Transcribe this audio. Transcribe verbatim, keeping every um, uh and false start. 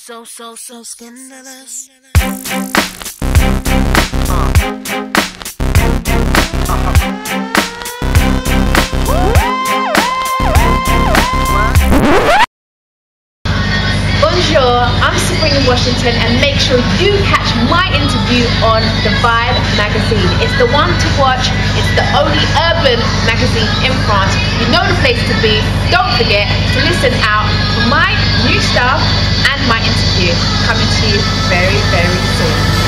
so, so, so scandalous. Bonjour, I'm Sabrina Washington, and make sure you catch my interview on The Vibe magazine. It's the one to watch. It's the only urban magazine in France. You know the place to be. Don't forget to listen out for my new stuff and my interview coming to you very, very soon.